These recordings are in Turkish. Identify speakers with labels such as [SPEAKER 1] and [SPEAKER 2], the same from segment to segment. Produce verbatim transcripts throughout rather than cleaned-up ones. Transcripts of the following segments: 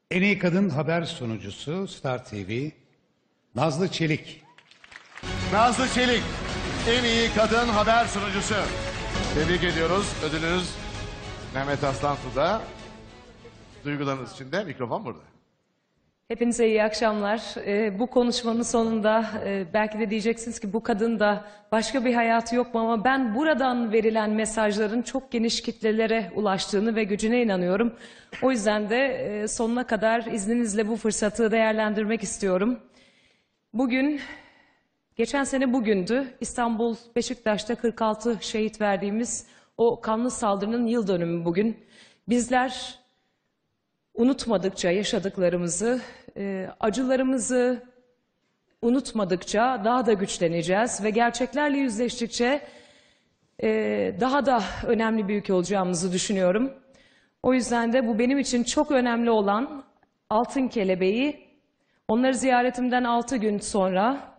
[SPEAKER 1] En iyi kadın haber sunucusu Star T V, Nazlı Çelik.
[SPEAKER 2] Nazlı Çelik, en iyi kadın haber sunucusu. Tebrik ediyoruz. Ödülünüz Mehmet Aslansu'da. Duygularınız için de mikrofon burada.
[SPEAKER 3] Hepinize iyi akşamlar. Ee, bu konuşmanın sonunda e, belki de diyeceksiniz ki bu kadın da başka bir hayatı yok mu, ama ben buradan verilen mesajların çok geniş kitlelere ulaştığını ve gücüne inanıyorum. O yüzden de e, sonuna kadar izninizle bu fırsatı değerlendirmek istiyorum. Bugün, geçen sene bugündü, İstanbul Beşiktaş'ta kırk altı şehit verdiğimiz o kanlı saldırının yıl dönümü bugün. Bizler unutmadıkça yaşadıklarımızı, e, acılarımızı unutmadıkça daha da güçleneceğiz ve gerçeklerle yüzleştikçe e, daha da önemli bir ülke olacağımızı düşünüyorum. O yüzden de bu benim için çok önemli olan Altın Kelebeği, onları ziyaretimden altı gün sonra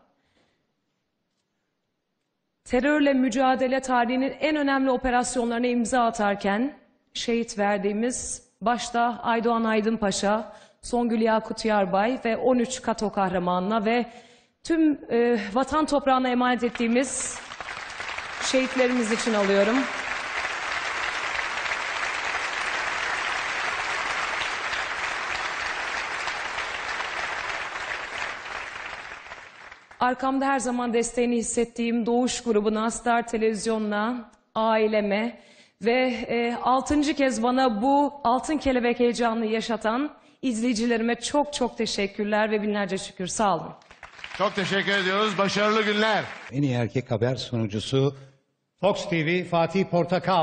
[SPEAKER 3] terörle mücadele tarihinin en önemli operasyonlarına imza atarken şehit verdiğimiz başta Aydoğan Aydınpaşa, Songül Yakut Yarbay ve on üç Kato kahramanına ve tüm e, vatan toprağına emanet ettiğimiz şehitlerimiz için alıyorum. Arkamda her zaman desteğini hissettiğim Doğuş grubuna, Star Televizyon'una, aileme ve e, altıncı kez bana bu Altın Kelebek heyecanını yaşatan izleyicilerime çok çok teşekkürler ve binlerce şükür. Sağ olun.
[SPEAKER 2] Çok teşekkür ediyoruz. Başarılı günler.
[SPEAKER 1] En iyi erkek haber sunucusu Fox T V, Fatih Portakal.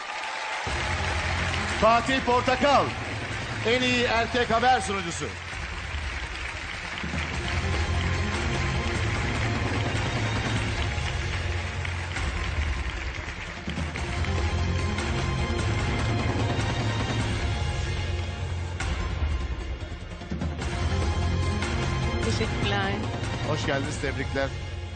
[SPEAKER 2] Fatih Portakal, en iyi erkek haber sunucusu.
[SPEAKER 4] Teşekkürler.
[SPEAKER 2] Hoş geldiniz, tebrikler.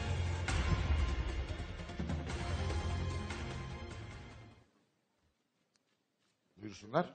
[SPEAKER 2] Buyursunlar.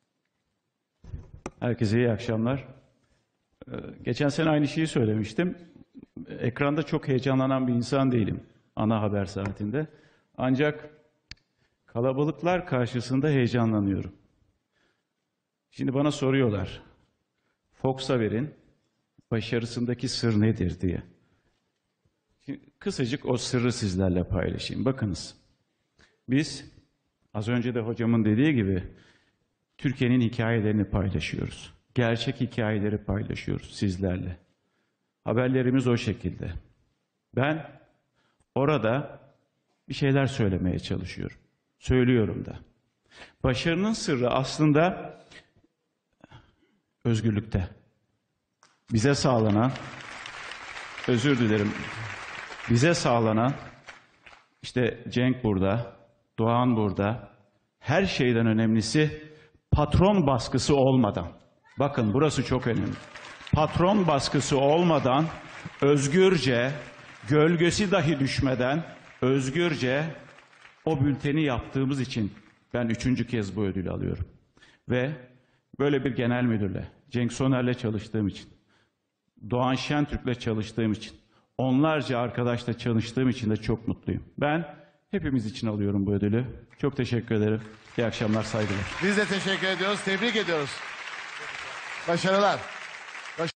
[SPEAKER 5] Herkese iyi akşamlar. Ee, Geçen sene aynı şeyi söylemiştim. Ekranda çok heyecanlanan bir insan değilim ana haber saatinde. Ancak kalabalıklar karşısında heyecanlanıyorum. Şimdi bana soruyorlar, Fox Haber'in başarısındaki sır nedir diye. Şimdi kısacık o sırrı sizlerle paylaşayım. Bakınız, biz az önce de hocamın dediği gibi Türkiye'nin hikayelerini paylaşıyoruz. Gerçek hikayeleri paylaşıyoruz sizlerle. Haberlerimiz o şekilde. Ben orada bir şeyler söylemeye çalışıyorum. Söylüyorum da. Başarının sırrı aslında özgürlükte. Bize sağlanan, özür dilerim, bize sağlanan, işte Cenk burada, Doğan burada, her şeyden önemlisi patron baskısı olmadan, bakın burası çok önemli, patron baskısı olmadan, özgürce, gölgesi dahi düşmeden, özgürce o bülteni yaptığımız için ben üçüncü kez bu ödülü alıyorum. Ve böyle bir genel müdürle, Cenk Soner'le çalıştığım için, Doğan Şentürk'le çalıştığım için, onlarca arkadaşla çalıştığım için de çok mutluyum. Ben hepimiz için alıyorum bu ödülü. Çok teşekkür ederim. İyi akşamlar, saygılar.
[SPEAKER 2] Biz de teşekkür ediyoruz, tebrik ediyoruz. Başarılar.